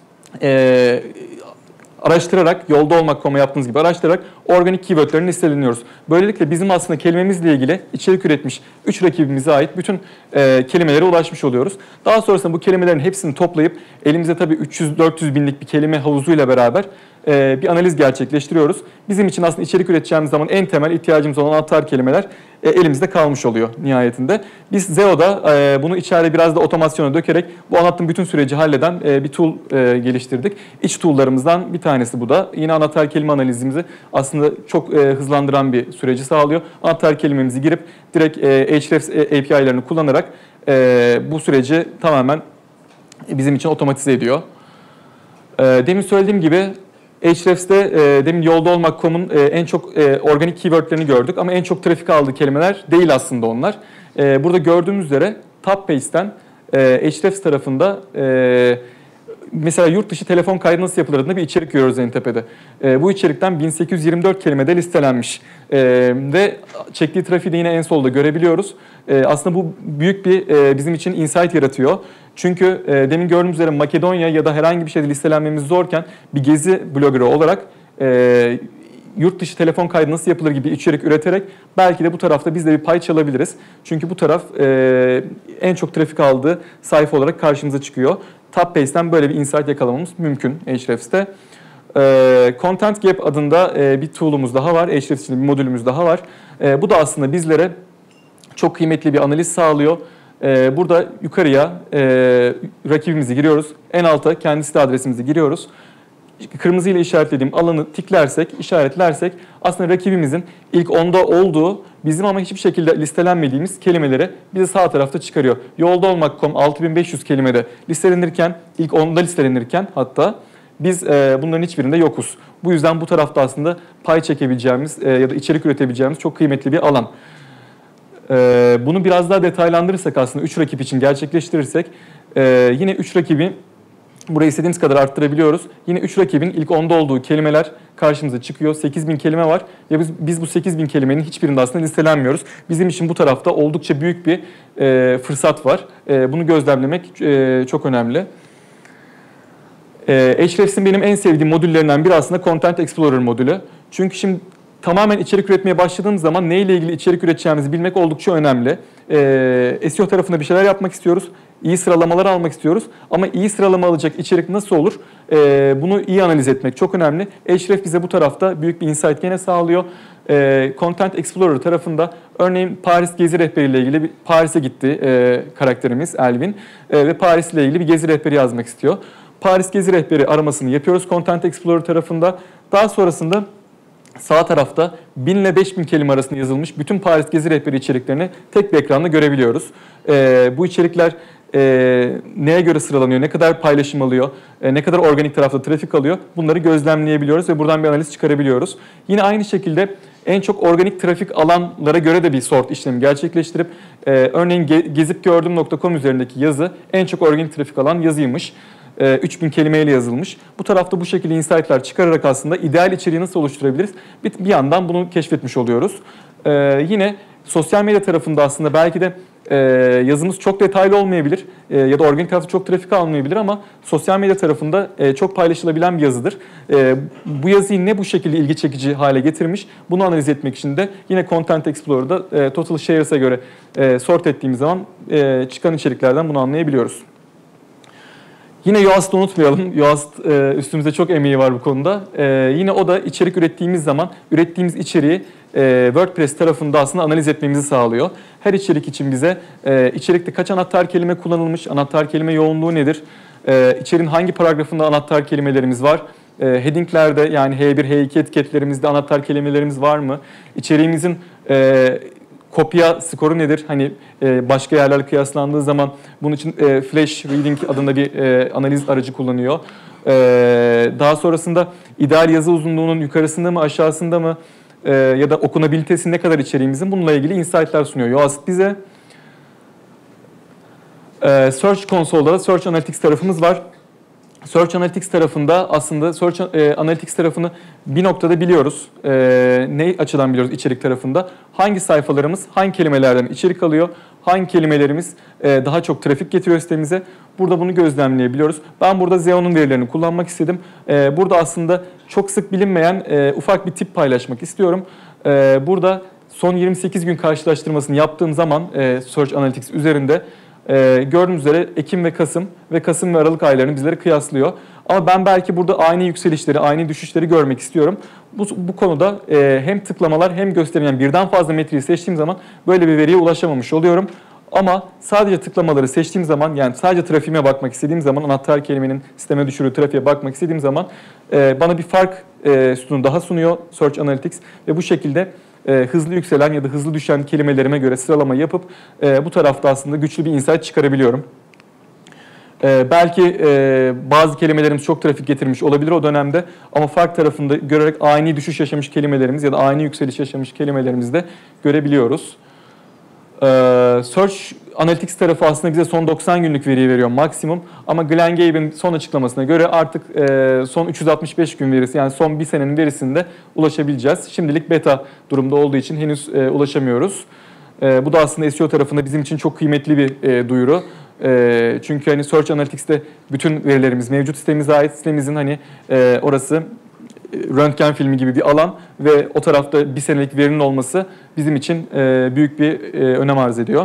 araştırarak, yoldaolmak.com'a yaptığınız gibi araştırarak organik keywordlerini listeleniyoruz. Böylelikle bizim aslında kelimemizle ilgili içerik üretmiş 3 rakibimize ait bütün kelimelere ulaşmış oluyoruz. Daha sonrasında bu kelimelerin hepsini toplayıp elimizde tabii 300-400 binlik bir kelime havuzuyla beraber bir analiz gerçekleştiriyoruz. Bizim için aslında içerik üreteceğimiz zaman en temel ihtiyacımız olan anahtar kelimeler elimizde kalmış oluyor nihayetinde. Biz SEO'da bunu içeride biraz da otomasyona dökerek bu anlattığım bütün süreci halleden bir tool geliştirdik. İç tool'larımızdan bir tanesi bu da. Yine anahtar kelime analizimizi aslında çok hızlandıran bir süreci sağlıyor. Anahtar kelimemizi girip direkt Ahrefs API'lerini kullanarak bu süreci tamamen bizim için otomatize ediyor. Demin söylediğim gibi Ahrefs'te demin yoldaolmak.com'un en çok organik keywordlerini gördük ama en çok trafik aldığı kelimeler değil aslında onlar. Burada gördüğümüz üzere Top Pages'ten Ahrefs tarafında mesela yurt dışı telefon kaydı nasıl yapılır adında bir içerik görüyoruz en tepede. Bu içerikten 1824 kelimede listelenmiş ve çektiği trafiği de yine en solda görebiliyoruz. Aslında bu büyük bir bizim için insight yaratıyor. Çünkü demin gördüğümüz üzere Makedonya ya da herhangi bir şeyde listelenmemiz zorken bir gezi bloggerı olarak yurt dışı telefon kaydı nasıl yapılır gibi içerik üreterek belki de bu tarafta biz de bir pay çalabiliriz. Çünkü bu taraf en çok trafik aldığı sayfa olarak karşımıza çıkıyor. Top Pages'ten böyle bir insight yakalamamız mümkün Ahrefs'te. Content Gap adında bir tool'umuz daha var. Ahrefs için bir modülümüz daha var. Bu da aslında bizlere çok kıymetli bir analiz sağlıyor. Burada yukarıya rakibimizi giriyoruz. En alta kendi site adresimizi giriyoruz. Kırmızı ile işaretlediğim alanı tiklersek, işaretlersek aslında rakibimizin ilk 10'da olduğu bizim ama hiçbir şekilde listelenmediğimiz kelimeleri bize sağ tarafta çıkarıyor. Yoldaolmak.com 6500 kelimede listelenirken, ilk 10'da listelenirken hatta biz bunların hiçbirinde yokuz. Bu yüzden bu tarafta aslında pay çekebileceğimiz ya da içerik üretebileceğimiz çok kıymetli bir alan. Bunu biraz daha detaylandırırsak aslında 3 rakip için gerçekleştirirsek yine 3 rakibi burayı istediğimiz kadar arttırabiliyoruz. Yine 3 rakibin ilk 10'da olduğu kelimeler karşımıza çıkıyor. 8000 kelime var ve biz bu 8000 kelimenin hiçbirinde aslında listelenmiyoruz. Bizim için bu tarafta oldukça büyük bir fırsat var. Bunu gözlemlemek çok önemli. Ahrefs'in benim en sevdiğim modüllerinden biri aslında Content Explorer modülü. Çünkü şimdi tamamen içerik üretmeye başladığımız zaman neyle ilgili içerik üreteceğimizi bilmek oldukça önemli. SEO tarafında bir şeyler yapmak istiyoruz. İyi sıralamalar almak istiyoruz. Ama iyi sıralama alacak içerik nasıl olur? Bunu iyi analiz etmek çok önemli. Ahrefs bize bu tarafta büyük bir insight gene sağlıyor. Content Explorer tarafında örneğin Paris gezi rehberiyle ilgili Paris'e gitti karakterimiz Elvin ve Paris ile ilgili bir gezi rehberi yazmak istiyor. Paris Gezi Rehberi aramasını yapıyoruz Content Explorer tarafında. Daha sonrasında sağ tarafta 1000 ile 5000 kelime arasında yazılmış bütün Paris Gezi Rehberi içeriklerini tek bir ekranda görebiliyoruz. Bu içerikler neye göre sıralanıyor, ne kadar paylaşım alıyor, ne kadar organik tarafta trafik alıyor, bunları gözlemleyebiliyoruz ve buradan bir analiz çıkarabiliyoruz. Yine aynı şekilde en çok organik trafik alanlara göre de bir sort işlemi gerçekleştirip örneğin gezipgördüm.com üzerindeki yazı en çok organik trafik alan yazıymış. 3000 kelimeyle yazılmış. Bu tarafta bu şekilde insight'lar çıkararak aslında ideal içeriği nasıl oluşturabiliriz? Bir yandan bunu keşfetmiş oluyoruz. Yine sosyal medya tarafında aslında belki de yazımız çok detaylı olmayabilir ya da organik tarafta çok trafik almayabilir ama sosyal medya tarafında çok paylaşılabilen bir yazıdır. Bu yazıyı ne bu şekilde ilgi çekici hale getirmiş? Bunu analiz etmek için de yine Content Explorer'da Total Shares'a göre sort ettiğimiz zaman çıkan içeriklerden bunu anlayabiliyoruz. Yine Yoast'ı unutmayalım. Yoast üstümüzde çok emeği var bu konuda. Yine o da içerik ürettiğimiz zaman ürettiğimiz içeriği WordPress tarafında aslında analiz etmemizi sağlıyor. Her içerik için bize içerikte kaç anahtar kelime kullanılmış, anahtar kelime yoğunluğu nedir, içeriğin hangi paragrafında anahtar kelimelerimiz var, headinglerde yani H1, H2 etiketlerimizde anahtar kelimelerimiz var mı, içeriğimizin kopya skoru nedir? Hani başka yerlerle kıyaslandığı zaman bunun için Flash Reading adında bir analiz aracı kullanıyor. Daha sonrasında ideal yazı uzunluğunun yukarısında mı aşağısında mı ya da okunabilitesi ne kadar içeriğimizin bununla ilgili insight'lar sunuyor. Yoast bize. Search Console'da da Search Analytics tarafımız var. Search Analytics tarafında aslında Search Analytics tarafını bir noktada biliyoruz. Ne açıdan biliyoruz içerik tarafında? Hangi sayfalarımız hangi kelimelerden içerik alıyor? Hangi kelimelerimiz daha çok trafik getiriyor sitemize? Burada bunu gözlemleyebiliyoruz. Ben burada SEO'nun verilerini kullanmak istedim. Burada aslında çok sık bilinmeyen ufak bir tip paylaşmak istiyorum. Burada son 28 gün karşılaştırmasını yaptığım zaman Search Analytics üzerinde gördüğünüz üzere Ekim ve Kasım ve Aralık aylarını bizlere kıyaslıyor. Ama ben belki burada aynı yükselişleri, aynı düşüşleri görmek istiyorum. Bu konuda hem tıklamalar hem gösterilen birden fazla metriği seçtiğim zaman böyle bir veriye ulaşamamış oluyorum. Ama sadece tıklamaları seçtiğim zaman yani sadece trafiğime bakmak istediğim zaman anahtar kelimenin sisteme düşürdüğü trafiğe bakmak istediğim zaman bana bir fark sütunu daha sunuyor Search Analytics ve bu şekilde hızlı yükselen ya da hızlı düşen kelimelerime göre sıralama yapıp bu tarafta aslında güçlü bir insight çıkarabiliyorum. Belki bazı kelimelerimiz çok trafik getirmiş olabilir o dönemde ama fark tarafında görerek ani düşüş yaşamış kelimelerimiz ya da ani yükseliş yaşamış kelimelerimizi de görebiliyoruz. Search Analytics tarafı aslında bize son 90 günlük veriyi veriyor maksimum ama Glenn Gabe'in son açıklamasına göre artık son 365 gün verisi yani son bir senenin verisinde ulaşabileceğiz. Şimdilik beta durumda olduğu için henüz ulaşamıyoruz. Bu da aslında SEO tarafında bizim için çok kıymetli bir duyuru. Çünkü hani Search Analytics'te bütün verilerimiz mevcut sitemize ait. Sitemizin hani orası röntgen filmi gibi bir alan ve o tarafta bir senelik verinin olması bizim için büyük bir önem arz ediyor.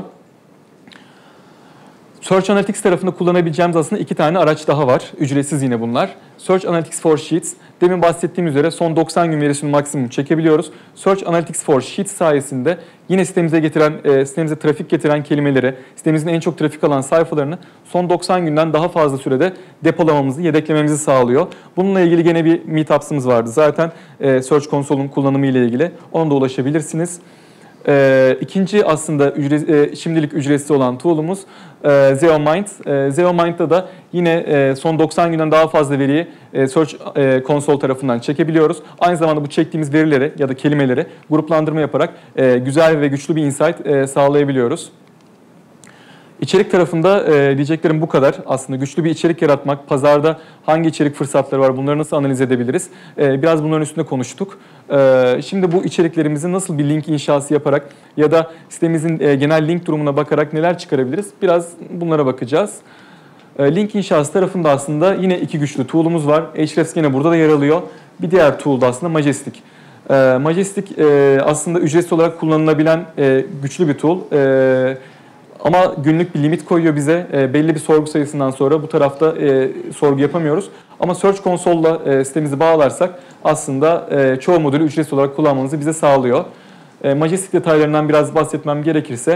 Search Analytics tarafında kullanabileceğimiz aslında 2 tane araç daha var. Ücretsiz yine bunlar. Search Analytics for Sheets. Demin bahsettiğim üzere son 90 gün verisini maksimum çekebiliyoruz. Search Analytics for Sheets sayesinde yine sitemize trafik getiren kelimeleri, sitemizin en çok trafik alan sayfalarını son 90 günden daha fazla sürede depolamamızı, yedeklememizi sağlıyor. Bununla ilgili gene bir meetups'ımız vardı. Zaten Search Console'un kullanımı ile ilgili ona da ulaşabilirsiniz. İkinci aslında şimdilik ücretsiz olan tool'umuz ZeoMind. ZeoMind'da da yine son 90 günden daha fazla veriyi Search Console tarafından çekebiliyoruz. Aynı zamanda bu çektiğimiz verileri ya da kelimeleri gruplandırma yaparak güzel ve güçlü bir insight sağlayabiliyoruz. İçerik tarafında diyeceklerim bu kadar. Aslında güçlü bir içerik yaratmak, pazarda hangi içerik fırsatları var, bunları nasıl analiz edebiliriz? Biraz bunların üstünde konuştuk. Şimdi bu içeriklerimizi nasıl bir link inşası yaparak ya da sitemizin genel link durumuna bakarak neler çıkarabiliriz? Biraz bunlara bakacağız. Link inşası tarafında aslında yine 2 güçlü tool'umuz var. Ahrefs yine burada da yer alıyor. Bir diğer tool da aslında Majestic. Majestic aslında ücretsiz olarak kullanılabilen güçlü bir tool. Ama günlük bir limit koyuyor bize. Belli bir sorgu sayısından sonra bu tarafta sorgu yapamıyoruz. Ama Search Console'la sitemizi bağlarsak aslında çoğu modülü ücretsiz olarak kullanmanızı bize sağlıyor. Majestic detaylarından biraz bahsetmem gerekirse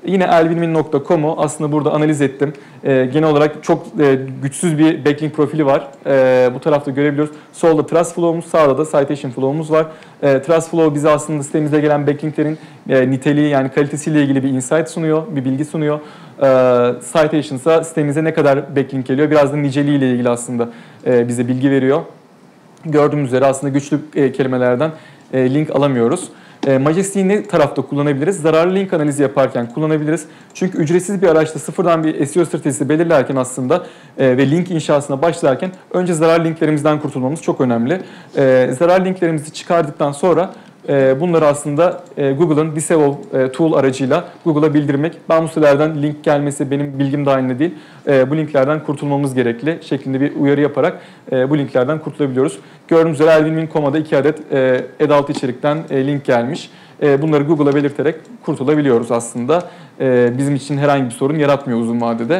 Yine elvinmin.com'u aslında burada analiz ettim. Genel olarak çok güçsüz bir backlink profili var. Bu tarafta görebiliyoruz. Solda Trust Flow'umuz, sağda da Citation Flow'umuz var. Trust Flow bize aslında sitemize gelen backlinklerin niteliği, yani kalitesiyle ilgili bir insight sunuyor, bir bilgi sunuyor. Citation ise sitemize ne kadar backlink geliyor, biraz da niceliğiyle ilgili aslında bize bilgi veriyor. Gördüğümüz üzere aslında güçlü kelimelerden link alamıyoruz. Majestic'i ne tarafta kullanabiliriz? Zararlı link analizi yaparken kullanabiliriz. Çünkü ücretsiz bir araçta sıfırdan bir SEO stratejisi belirlerken aslında ve link inşasına başlarken önce zararlı linklerimizden kurtulmamız çok önemli. Zararlı linklerimizi çıkardıktan sonra bunları aslında Google'ın Disavow tool aracıyla Google'a bildirmek. Ben bu sitelerden link gelmesi benim bilgim dahilinde değil. Bu linklerden kurtulmamız gerekli şeklinde bir uyarı yaparak bu linklerden kurtulabiliyoruz. Gördüğünüz üzere elvinmin.com'a 2 adet ad içerikten link gelmiş. Bunları Google'a belirterek kurtulabiliyoruz aslında. Bizim için herhangi bir sorun yaratmıyor uzun vadede.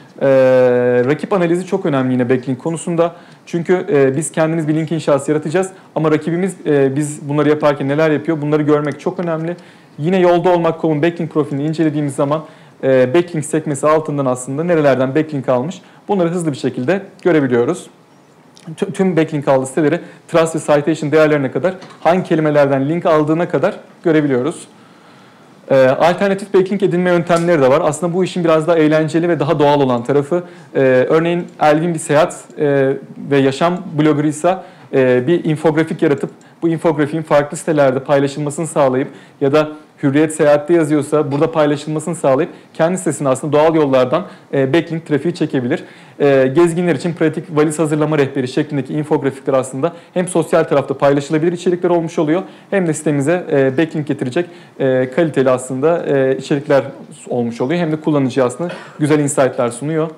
Rakip analizi çok önemli yine backlink konusunda. Çünkü biz kendimiz bir link inşası yaratacağız ama rakibimiz biz bunları yaparken neler yapıyor bunları görmek çok önemli. Yine yolda olmak.com'un backlink profilini incelediğimiz zaman backlink sekmesi altından aslında nerelerden backlink almış bunları hızlı bir şekilde görebiliyoruz. Tüm backlink aldığı siteleri trust ve citation değerlerine kadar hangi kelimelerden link aldığına kadar görebiliyoruz. Alternatif backlink edinme yöntemleri de var. Aslında bu işin biraz daha eğlenceli ve daha doğal olan tarafı. Örneğin Elvin bir seyahat ve yaşam bloggerıysa bir infografik yaratıp bu infografiğin farklı sitelerde paylaşılmasını sağlayıp ya da Hürriyet Seyahat'te yazıyorsa burada paylaşılmasını sağlayıp kendi sitesine aslında doğal yollardan backlink trafiği çekebilir. Gezginler için pratik valiz hazırlama rehberi şeklindeki infografikler aslında hem sosyal tarafta paylaşılabilir içerikler olmuş oluyor hem de sitemize backlink getirecek kaliteli aslında içerikler olmuş oluyor. Hem de kullanıcıya aslında güzel insight'lar sunuyor.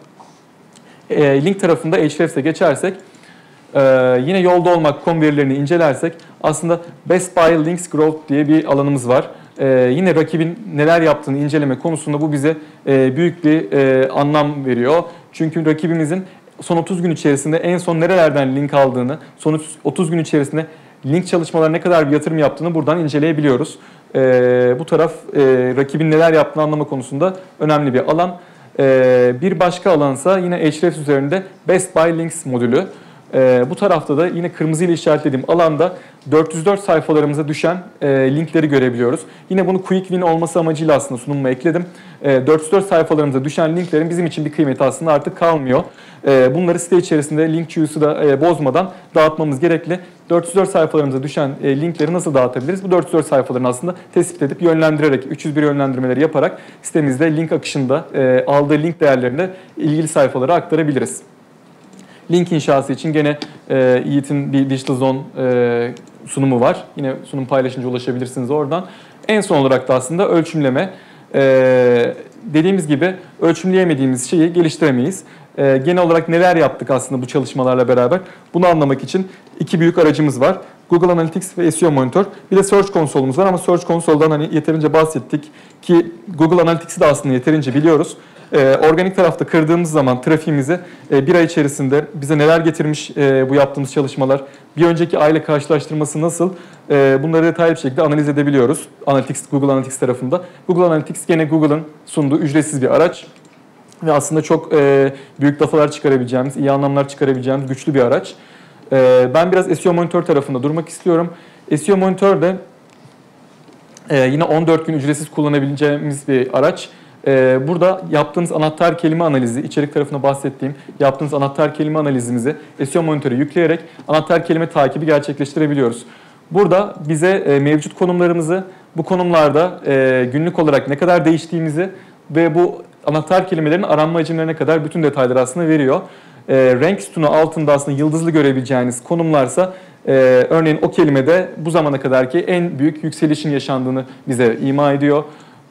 Link tarafında Ahrefs'e geçersek yine yolda olmak.com verilerini incelersek aslında Best Buy Links Growth diye bir alanımız var. Yine rakibin neler yaptığını inceleme konusunda bu bize büyük bir anlam veriyor. Çünkü rakibimizin son 30 gün içerisinde en son nerelerden link aldığını, son 30 gün içerisinde link çalışmalarına ne kadar bir yatırım yaptığını buradan inceleyebiliyoruz. Bu taraf rakibin neler yaptığını anlama konusunda önemli bir alan. Bir başka alansa yine Ahrefs üzerinde Best Buy Links modülü. Bu tarafta da yine kırmızı ile işaretlediğim alanda 404 sayfalarımıza düşen linkleri görebiliyoruz. Yine bunu quick win olması amacıyla aslında sunumuma ekledim. 404 sayfalarımıza düşen linklerin bizim için bir kıymeti aslında artık kalmıyor. Bunları site içerisinde link queue'su da bozmadan dağıtmamız gerekli. 404 sayfalarımıza düşen linkleri nasıl dağıtabiliriz? Bu 404 sayfalarını aslında tespit edip yönlendirerek, 301 yönlendirmeleri yaparak sitemizde link akışında aldığı link değerlerini ilgili sayfalara aktarabiliriz. Link inşası için gene Yiğit'in bir Digital Zone sunumu var. Yine sunum paylaşınca ulaşabilirsiniz oradan. En son olarak da aslında ölçümleme. Dediğimiz gibi ölçümleyemediğimiz şeyi geliştiremeyiz. Genel olarak neler yaptık aslında bu çalışmalarla beraber? Bunu anlamak için iki büyük aracımız var. Google Analytics ve SEO Monitor. Bir de Search Console'umuz var ama Search Console'dan hani yeterince bahsettik ki Google Analytics'i de aslında yeterince biliyoruz. Organik tarafta kırdığımız zaman trafiğimizi bir ay içerisinde bize neler getirmiş bu yaptığımız çalışmalar, bir önceki ayla karşılaştırması nasıl, bunları detaylı bir şekilde analiz edebiliyoruz Google Analytics tarafında. Google Analytics gene Google'ın sunduğu ücretsiz bir araç ve aslında çok büyük datalar çıkarabileceğimiz, iyi anlamlar çıkarabileceğimiz güçlü bir araç. Ben biraz SEO Monitor tarafında durmak istiyorum. SEO Monitor'da yine 14 gün ücretsiz kullanabileceğimiz bir araç. Burada yaptığınız anahtar kelime analizi, içerik tarafında bahsettiğim yaptığınız anahtar kelime analizimizi SEO Monitor'a yükleyerek anahtar kelime takibi gerçekleştirebiliyoruz. Burada bize mevcut konumlarımızı, bu konumlarda günlük olarak ne kadar değiştiğimizi ve bu anahtar kelimelerin aranma hacimlerine kadar bütün detayları aslında veriyor. Rank sütunu altında aslında yıldızlı görebileceğiniz konumlarsa örneğin o kelimede bu zamana kadarki en büyük yükselişin yaşandığını bize ima ediyor.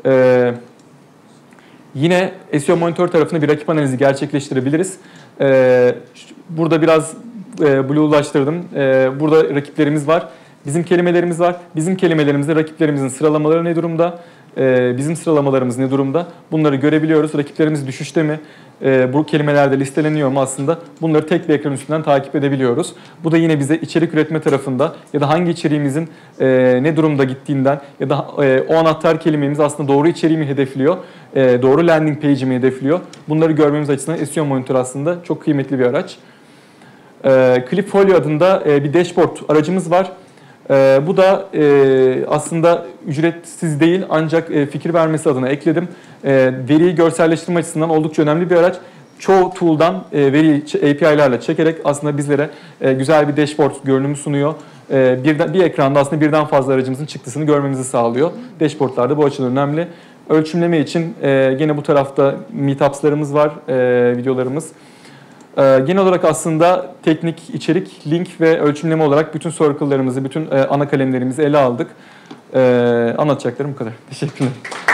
Yine SEO Monitor tarafında bir rakip analizi gerçekleştirebiliriz. Burada biraz blue'laştırdım. Burada rakiplerimiz var. Bizim kelimelerimiz var. Bizim kelimelerimizde rakiplerimizin sıralamaları ne durumda? bizim sıralamalarımız ne durumda? Bunları görebiliyoruz. Rakiplerimiz düşüşte mi? Bu kelimelerde listeleniyor mu aslında? Bunları tek bir ekran üstünden takip edebiliyoruz. Bu da yine bize içerik üretme tarafında ya da hangi içeriğimizin ne durumda gittiğinden ya da o anahtar kelimemiz aslında doğru içeriği mi hedefliyor, doğru landing page'i mi hedefliyor? Bunları görmemiz açısından SEO Monitor aslında çok kıymetli bir araç. Clipfolio adında bir dashboard aracımız var. Bu da aslında ücretsiz değil ancak fikir vermesi adına ekledim. Veriyi görselleştirme açısından oldukça önemli bir araç. Çoğu tool'dan veriyi API'lerle çekerek aslında bizlere güzel bir dashboard görünümü sunuyor. Bir ekranda aslında birden fazla aracımızın çıktısını görmemizi sağlıyor. Dashboard'lar da bu açıdan önemli. Ölçümleme için gene bu tarafta meetups'larımız var, videolarımız. Genel olarak aslında teknik, içerik, link ve ölçümleme olarak bütün circle'larımızı, bütün ana kalemlerimizi ele aldık. Anlatacaklarım bu kadar. Teşekkürler.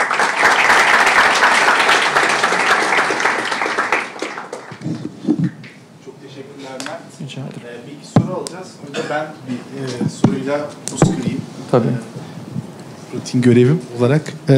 Çok teşekkürler Mert. Rica ederim. Bir iki soru alacağız. Önce ben bir soruyla buz kırayım. Tabii. Rutin görevim olarak.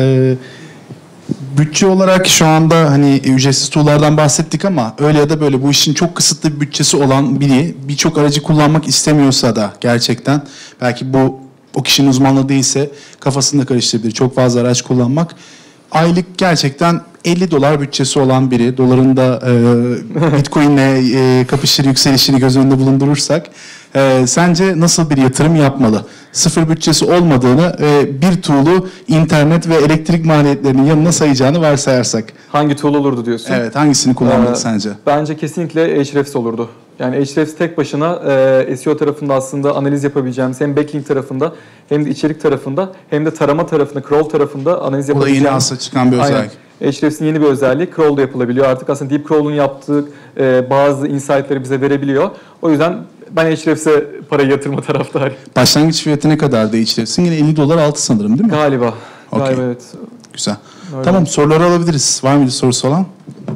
Bütçe olarak şu anda hani ücretsiz tool'lardan bahsettik ama öyle ya da böyle bu işin çok kısıtlı bir bütçesi olan biri birçok aracı kullanmak istemiyorsa da gerçekten belki bu o kişinin uzmanlığı değilse kafasını da karıştırabilir. Çok fazla araç kullanmak. Aylık gerçekten $50 bütçesi olan biri, doların da Bitcoin'le kapışır yükselişini göz önünde bulundurursak sence nasıl bir yatırım yapmalı? Sıfır bütçesi olmadığını ve bir tool'u internet ve elektrik maliyetlerinin yanına sayacağını varsayarsak. Hangi tool olurdu diyorsun? Evet, hangisini kullanmalı sence? Bence kesinlikle Ahrefs olurdu. Yani Ahrefs tek başına SEO tarafında aslında analiz yapabileceğimiz hem backlink tarafında hem de içerik tarafında hem de tarama tarafında, crawl tarafında analiz Bu da yapabileceğimiz. yeni asla çıkan bir özellik. Ahrefs'in yeni bir özelliği crawl da yapılabiliyor. Artık aslında deep crawl'un yaptığı bazı insight'ları bize verebiliyor. O yüzden ben Ahrefs'e parayı yatırma taraftarıyım. Başlangıç fiyatı ne kadar da Ahrefs'in? Yine $50 altı sanırım değil mi? Galiba. Okey. Galiba evet. Güzel. Öyle. Tamam, soruları alabiliriz. Var mıydı sorusu olan?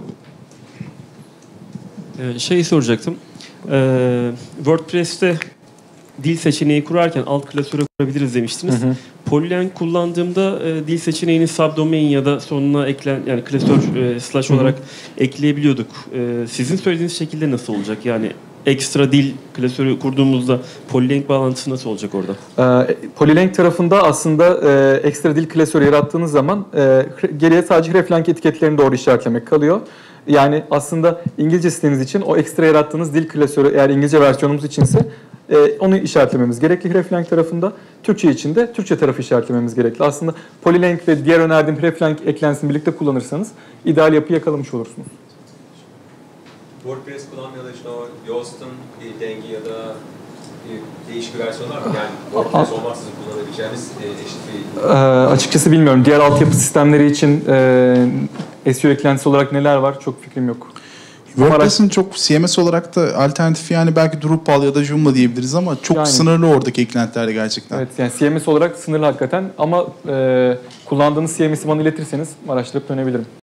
Şeyi soracaktım. WordPress'te dil seçeneği kurarken alt klasöre kurabiliriz demiştiniz. Hı hı. Polylang kullandığımda dil seçeneğini subdomain ya da sonuna yani klasör slash olarak ekleyebiliyorduk. Sizin söylediğiniz şekilde nasıl olacak? Yani ekstra dil klasörü kurduğumuzda Polylang bağlantısı nasıl olacak orada? Polylang tarafında aslında ekstra dil klasörü yarattığınız zaman geriye sadece hreflang etiketlerini doğru işaretlemek kalıyor. Yani aslında İngilizce siteniz için o ekstra yarattığınız dil klasörü eğer İngilizce versiyonumuz içinse onu işaretlememiz gerekli hreflang tarafında. Türkçe için de Türkçe tarafı işaretlememiz gerekli. Aslında Polylang ve diğer önerdiğim hreflang eklensini birlikte kullanırsanız ideal yapıyı yakalamış olursunuz. WordPress kullanmıyor da işte o Yoast'ın bir dengi ya da bir değişik bir versiyonu var mı? Yani WordPress olmaksızın kullanabileceğimiz eşit bir... Açıkçası bilmiyorum. Diğer altyapı sistemleri için SEO eklentisi olarak neler var çok fikrim yok. WordPress'in çok CMS olarak da alternatifi yani belki Drupal ya da Joomla diyebiliriz ama çok Yani. sınırlı oradaki eklentilerle gerçekten. Evet yani CMS olarak sınırlı hakikaten ama kullandığınız CMS'i bana iletirseniz araştırıp dönebilirim.